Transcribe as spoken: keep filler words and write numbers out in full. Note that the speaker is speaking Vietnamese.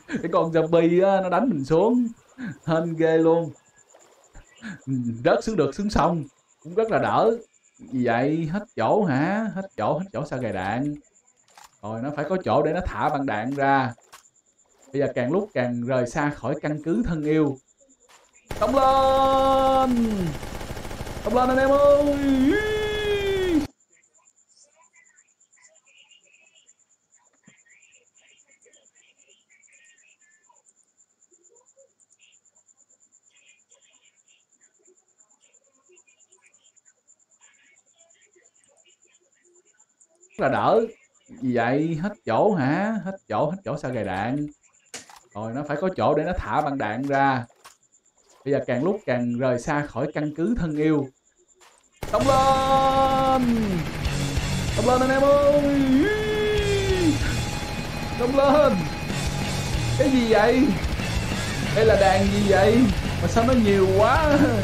Cái con zombie á, nó đánh mình xuống. Hên ghê luôn. Rớt xuống được xuống sông cũng rất là đỡ. Vì vậy hết chỗ hả? Hết chỗ, hết chỗ sao gài đạn. Rồi nó phải có chỗ để nó thả băng đạn ra. Bây giờ càng lúc càng rời xa khỏi căn cứ thân yêu. Xông lên! Xông lên anh em ơi! Rất là đỡ. Vì vậy hết chỗ hả? Hết chỗ, hết chỗ sao gài đạn. Rồi nó phải có chỗ để nó thả băng đạn ra. Bây giờ càng lúc càng rời xa khỏi căn cứ thân yêu. Xông lên! Xông lên anh em ơi! Xông lên! Cái gì vậy? Đây là đàn gì vậy? Mà sao nó nhiều quá?